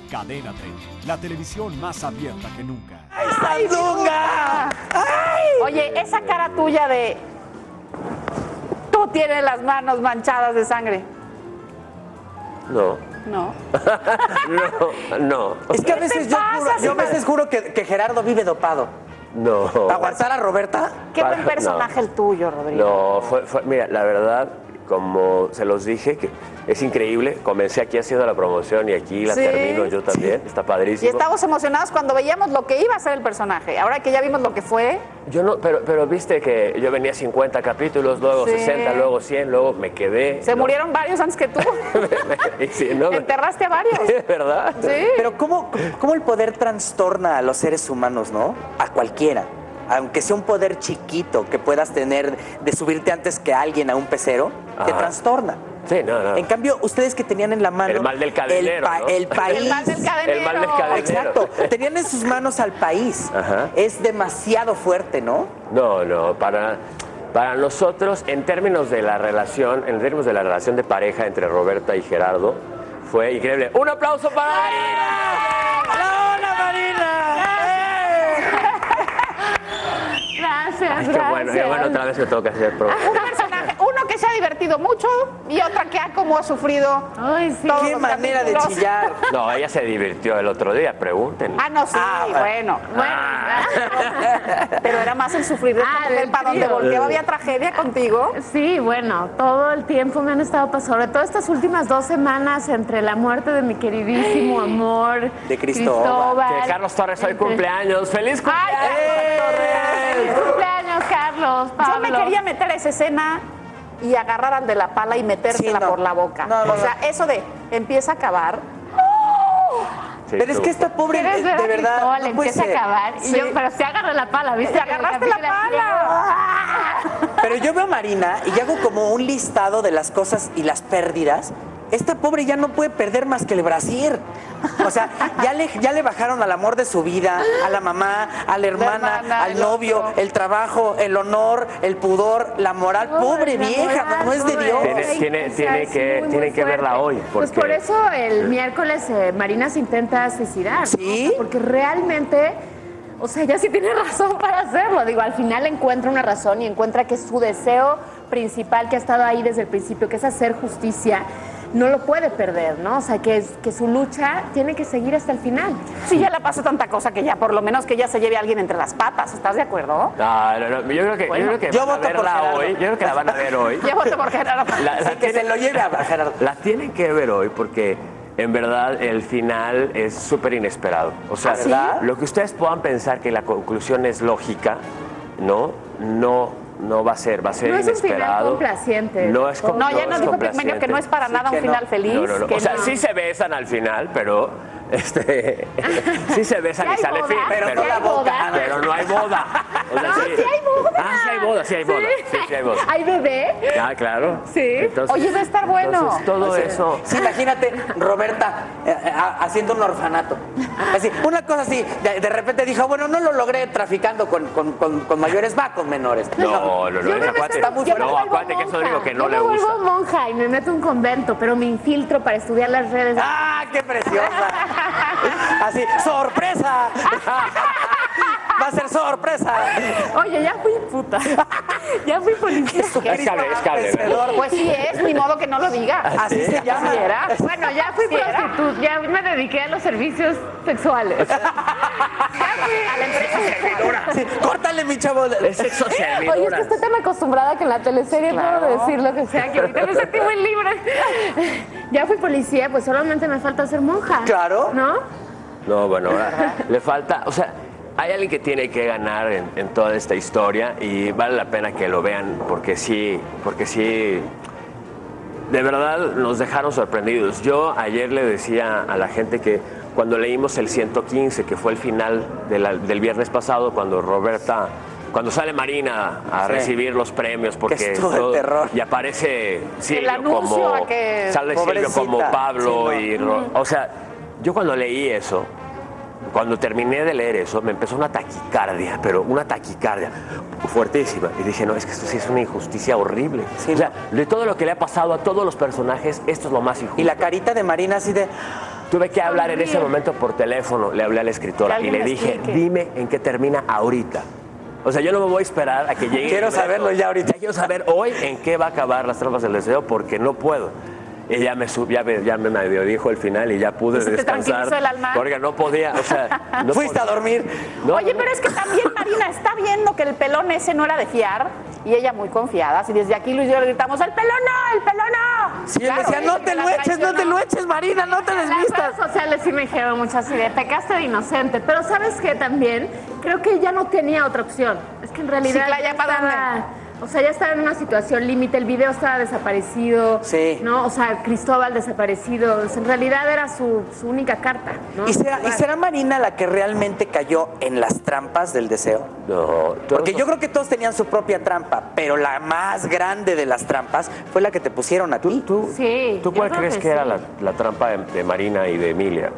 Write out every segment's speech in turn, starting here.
Cadena 30, la televisión más abierta que nunca. ¡Ay, Dunga! ¡Ay! Oye, esa cara tuya de... Tú tienes las manos manchadas de sangre. No. No. No. Es que a veces yo a veces juro que Gerardo vive dopado. No. ¿Para aguantar a Roberta? Qué buen personaje el tuyo, Rodrigo. No, mira, la verdad, como se los dije, que es increíble. Comencé aquí haciendo la promoción y aquí la termino yo también. Está padrísimo. Y estamos emocionados cuando veíamos lo que iba a ser el personaje. Ahora que ya vimos lo que fue. Yo no, pero viste que yo venía 50 capítulos, luego 60, luego 100, luego me quedé. Se murieron varios antes que tú. Sí, no, Enterraste a varios. ¿Verdad? Sí. Pero ¿cómo el poder trastorna a los seres humanos, no? A cualquiera. Aunque sea un poder chiquito que puedas tener de subirte antes que alguien a un pecero, te trastorna. Sí, no. En cambio, ustedes que tenían en la mano... El mal del cadenero, ¿no? El país. El mal del cadenero. El mal del cadenero. Exacto. Tenían en sus manos al país. Ajá. Es demasiado fuerte, ¿no? No. Para nosotros, en términos de la relación de pareja entre Roberta y Gerardo, fue increíble. ¡Un aplauso para Marina! ¡Hola, Marina! Gracias, Ay, gracias. qué bueno, otra vez me toca hacer programa. Un personaje, uno que se ha divertido mucho y otra que ha como sufrido. Ay, sí. todos ¡Qué los manera de capítulos. chillar! No, ella se divirtió el otro día, pregúntenle. Ah, no, sí, bueno. Pero era más el sufrir de esta mujer del para donde trío. volteaba había tragedia contigo. Sí, bueno, todo el tiempo me han estado pasando, sobre todo estas últimas 2 semanas entre la muerte de mi queridísimo amor De Cristóbal. Que Carlos Torres hoy cumpleaños. ¡Feliz Ay, cumpleaños! ¡Feliz cumpleaños, Carlos! Yo Pablo. me quería meter a esa escena y agarrar al de la pala y metérsela Sí, no. por la boca. No, o sea, eso de empieza a acabar. Sí, Pero es que esta pobre, ¿Quieres ver de a verdad, Cristóbal? no puede Empieza ser. a acabar. Y Sí. yo, pero se agarró la pala, ¿viste? ¡Te agarraste la pala! Pero yo veo a Marina y hago como un listado de las cosas y las pérdidas. Esta pobre ya no puede perder más que el brasier. O sea, ya le bajaron al amor de su vida, a la mamá, a la hermana, al el novio, otro. el trabajo, el honor, el pudor, la moral. Pobre vieja, no es de Dios. Tiene que verla hoy. Pues porque- por eso el miércoles Marina se intenta suicidar. ¿no? ¿Sí? O sea, porque realmente, o sea, ella sí tiene razón para hacerlo. Digo, al final encuentra una razón y encuentra que su deseo principal que ha estado ahí desde el principio, que es hacer justicia, no lo puede perder, ¿no? O sea, que su lucha tiene que seguir hasta el final. Sí, ya le pasó tanta cosa que ya por lo menos que ella se lleve a alguien entre las patas. ¿Estás de acuerdo? No, yo creo que yo van a voto por verla Gerardo. hoy. Yo creo que la van a ver hoy. Yo voto por Gerardo. Que se lo lleve a Gerardo. La tienen que ver hoy porque en verdad el final es súper inesperado. O sea, ¿Ah, sí? lo que ustedes puedan pensar que la conclusión es lógica, no va a ser No es un final inesperado. complaciente. No es No, ya nos dijo complaciente. Pigmenio que no es para nada un que final no. feliz. No. que O sea, no. sí se besan al final, pero sí se besan ¿Ya y hay sale boda? fin, Pero no ¿Ya la hay boca. boda? pero no hay boda. O sea, No, sí hay boda. Sí hay boda. Sí hay boda. ¿Hay bebé? Ah, claro. Sí. Oye, va a estar bueno. Entonces, todo eso. Sí, imagínate, Roberta, haciendo un orfanato. Así, una cosa así, de repente dijo, bueno, no lo logré traficando con mayores, va con menores. No, Yo me acuérdate. está muy yo me fuerte. No, vuelvo acuérdate que eso es lo único que no Yo le me gusta. vuelvo monja y me meto a un convento, pero me infiltro para estudiar las redes. ¡Ah, qué preciosa! Así, ¡sorpresa! Va a ser sorpresa. Oye, ya fui puta. Ya fui policía. Es cable. Pues sí es, ni modo que no lo diga. Así se llama. Así era. Bueno, ya fui Sí era. prostituta, ya me dediqué a los servicios sexuales. A la empresa servidora. Sí, córtale, mi chavo. Es sexo Oye, es servidora. que estoy tan acostumbrada que en la teleserie puedo decir lo que sea, que ahorita me sentí muy libre. Ya fui policía, pues solamente me falta ser monja. Claro. ¿No? No, bueno, ahora le falta, o sea, hay alguien que tiene que ganar en toda esta historia y vale la pena que lo vean porque sí, de verdad nos dejaron sorprendidos. Yo ayer le decía a la gente que cuando leímos el 115, que fue el final del viernes pasado, cuando sale Marina a Sí. recibir los premios, porque estuvo de terror. y aparece Silvio anuncio como a que- sale Silvio Pobrecita. como Pablo Sí, no. o sea, yo cuando leí eso, cuando terminé de leer eso, me empezó una taquicardia, pero una taquicardia fuertísima. Y dije, no, es que esto sí es una injusticia horrible. Sí, o sea, de todo lo que le ha pasado a todos los personajes, esto es lo más injusto. Y la carita de Marina así de... Tuve que hablar en ese momento por teléfono, le hablé a la escritora y le dije, dime en qué termina ahorita. O sea, yo no me voy a esperar a que llegue. Quiero saberlo ya ahorita. Quiero saber hoy en qué va a acabar Las trampas del deseo porque no puedo. Y ya me medio dijo el final y ya pude ¿Se te descansar. tranquilizó el alma? Porque no podía, o sea... No ¿Fuiste podía. a dormir? No, Oye, no. pero es que también Marina está viendo que el pelón ese no era de fiar y ella muy confiada. Así desde aquí Luis y yo le gritamos, ¡el pelón no! ¡El pelón no! Sí, él decía, no te lo eches, no te lo eches, Marina, no te Las desvistas. redes sociales sí me dijeron mucho así de pecaste de inocente, pero ¿sabes qué también? Creo que ya no tenía otra opción. Es que en realidad Sí, Claudia, ¿para dónde? o sea, ya estaba en una situación límite, el video estaba desaparecido, Sí. ¿no? O sea, Cristóbal desaparecido, o sea, en realidad era su única carta, ¿no? ¿Y será Marina la que realmente cayó en las trampas del deseo? No, Porque yo creo que todos tenían su propia trampa, pero la más grande de las trampas fue la que te pusieron a ti. Sí. ¿Tú yo cuál creo crees que era sí. la trampa de Marina y de Emilia?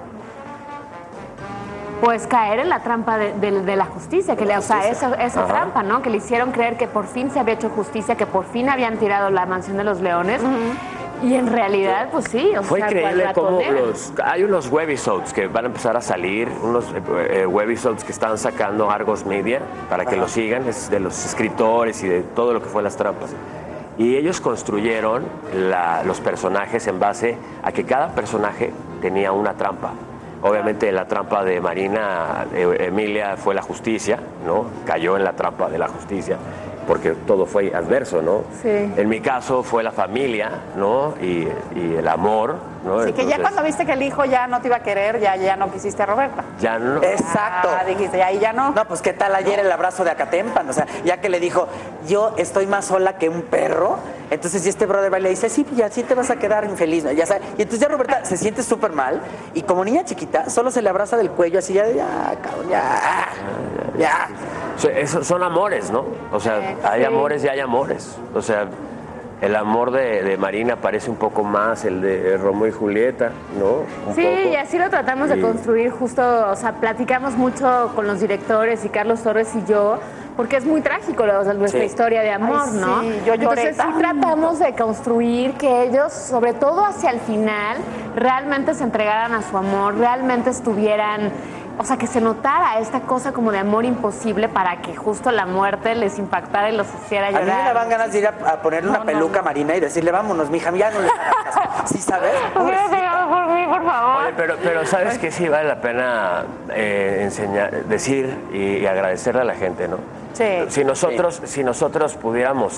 Pues caer en la trampa de la justicia, que o sea, esa Ajá. trampa, ¿no? Que le hicieron creer que por fin se había hecho justicia, que por fin habían tirado la mansión de los leones. Y en realidad, pues sí, o Fue sea, increíble cual cómo ratonera. hay unos webisodes que van a empezar a salir, unos webisodes que están sacando Argos Media para que lo sigan, es de los escritores y de todo lo que fue las trampas. Y ellos construyeron los personajes en base a que cada personaje tenía una trampa. Obviamente la trampa de Marina, Emilia, fue la justicia, ¿no? Cayó en la trampa de la justicia, porque todo fue adverso, ¿no? Sí. En mi caso fue la familia, ¿no? Y el amor, ¿no? Así que ya Entonces, cuando viste que el hijo ya no te iba a querer, ya no quisiste a Roberta. ya no. Exacto. Ah, dijiste, ahí ya no. No, pues qué tal ayer el abrazo de Acatempan, o sea, ya que le dijo, yo estoy más sola que un perro, entonces y este brother va y le dice, sí, ya sí te vas a quedar infeliz, ¿no? Ya sabes. Y entonces ya Roberta se siente súper mal y como niña chiquita, solo se le abraza del cuello así, ya, cabrón, ya. Son amores, ¿no? O sea, hay amores y hay amores. O sea, el amor de Marina parece un poco más el de Romeo y Julieta, ¿no? Un Sí, poco. y así lo tratamos de Y- construir justo, o sea, platicamos mucho con los directores y Carlos Torres y yo, porque es muy trágico nuestra Sí. historia de amor, Ay, ¿no? sí, yo lloré Entonces sí tanto. tratamos de construir que ellos, sobre todo hacia el final, realmente se entregaran a su amor, realmente estuvieran, o sea, que se notara esta cosa como de amor imposible para que justo la muerte les impactara y los hiciera A llorar. mí me dan ganas de ir a ponerle una peluca a Marina y decirle, vámonos, mija, ya no le hagas caso. ¿Sí sabes? Hubiera llegado por mí, por favor. Oye, pero ¿sabes qué? Sí vale la pena decir y agradecerle a la gente, ¿no? Sí. Si nosotros pudiéramos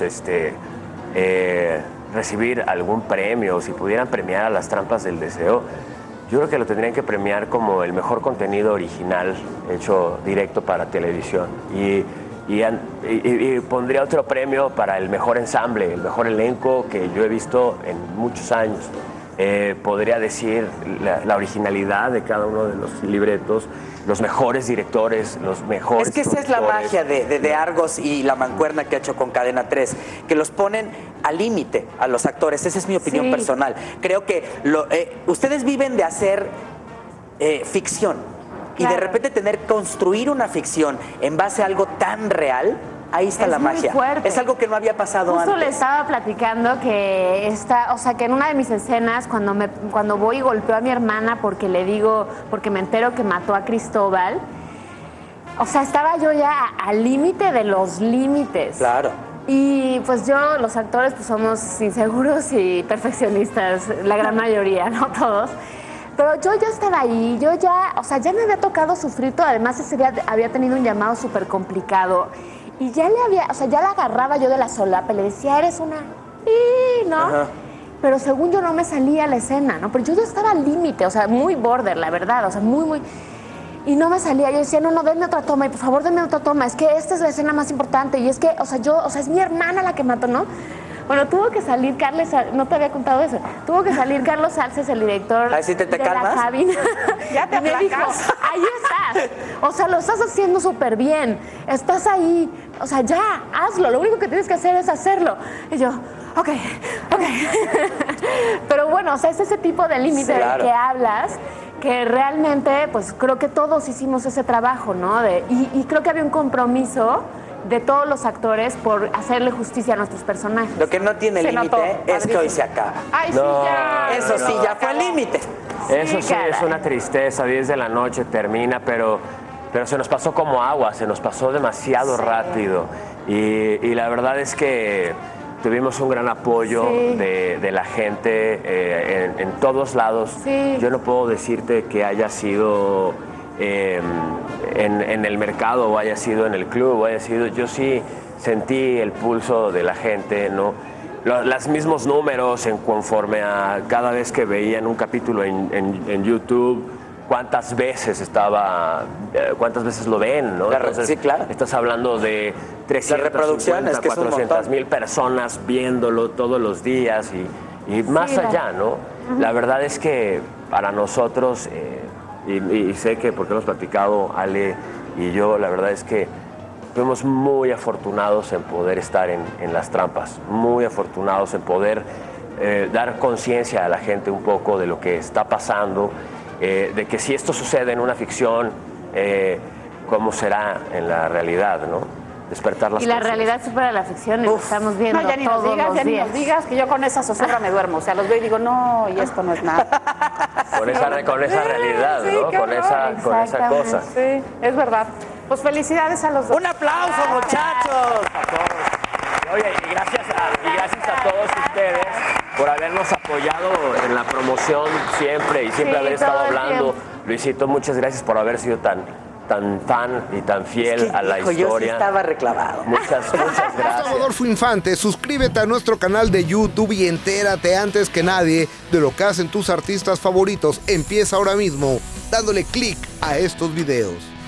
recibir algún premio, si pudieran premiar a las trampas del deseo, yo creo que lo tendrían que premiar como el mejor contenido original hecho directo para televisión. Y pondría otro premio para el mejor ensamble, el mejor elenco que yo he visto en muchos años. Podría decir la originalidad de cada uno de los libretos, los mejores directores, los mejores. Es que esa es la productores. magia de Argos y la mancuerna que ha hecho con Cadena 3, que los ponen al límite a los actores. Esa es mi opinión Sí. personal. Creo que ustedes viven de hacer ficción y de Claro. repente construir una ficción en base a algo tan real. Ahí está Es la muy magia. fuerte. Es algo que no había pasado Justo antes. le estaba platicando que o sea, que en una de mis escenas, cuando voy y golpeo a mi hermana porque porque me entero que mató a Cristóbal, o sea, estaba yo ya al límite de los límites. Claro. Y pues los actores, pues somos inseguros y perfeccionistas, la gran mayoría, no todos. Pero yo ya estaba ahí, o sea, ya me había tocado sufrir todo. Además, ese día había tenido un llamado súper complicado. Y ya ya la agarraba yo de la solapa y le decía, eres una... ¿no? Ajá. Pero según yo no me salía a la escena, ¿no? Pero yo ya estaba al límite, o sea, muy border, la verdad, o sea, muy... Y no me salía, yo decía, no, denme otra toma, y por favor denme otra toma, es que esta es la escena más importante, y es que, o sea, es mi hermana la que mató, ¿no? Bueno, tuvo que salir Carlos, no te había contado eso, tuvo que salir Carlos Salces, el director Ahí sí te de calmas. la cabina. Ya te y me dijo, aplacas. ahí estás, o sea, lo estás haciendo súper bien, estás ahí, o sea, ya, hazlo, lo único que tienes que hacer es hacerlo. Y yo, ok. Pero bueno, o sea, es ese tipo de límite Claro. del que hablas, que realmente, pues creo que todos hicimos ese trabajo, ¿no? Y creo que había un compromiso de todos los actores por hacerle justicia a nuestros personajes. Lo que no tiene Se límite notó, es que hoy padrísimo. se acaba. Ay, sí, No, ya. Eso sí, ya fue el límite. Eso sí, caray. es una tristeza, 10 de la noche termina, pero se nos pasó como agua, se nos pasó demasiado rápido. Y la verdad es que tuvimos un gran apoyo de la gente en todos lados. Sí. Yo no puedo decirte que haya sido en el mercado o haya sido en el club o haya sido... Yo sí sentí el pulso de la gente, ¿no? Los mismos números conforme a cada vez que veían un capítulo en YouTube, cuántas veces lo ven, ¿no? Entonces, sí, claro. Estás hablando de 350, reproducciones, que es un 400,000 personas viéndolo todos los días y más allá, ¿no? La verdad es que para nosotros, y sé que porque hemos platicado Ale y yo, la verdad es que fuimos muy afortunados en poder estar en las trampas, muy afortunados en poder dar conciencia a la gente un poco de lo que está pasando, de que si esto sucede en una ficción, ¿cómo será en la realidad, no? Despertar las Y la conciencias. realidad supera la ficción y lo estamos viendo No, ya ni nos todos digas, los ya ni días. nos digas que yo con esa zozobra me duermo. O sea, los veo y digo, no, y esto no es nada. Con esa realidad, Sí, ¿no? qué Con horror. esa cosa. Sí, es verdad. Pues felicidades a los dos. ¡Un aplauso, muchachos! Oye, y gracias a todos ustedes por habernos apoyado en la promoción siempre y siempre Sí, haber estado todo el hablando. tiempo. Luisito, muchas gracias por haber sido tan fan y tan fiel a la Hijo, yo sí historia. estaba reclamado. Muchas gracias. Soy Adolfo Infante, suscríbete a nuestro canal de YouTube y entérate antes que nadie de lo que hacen tus artistas favoritos. Empieza ahora mismo dándole clic a estos videos.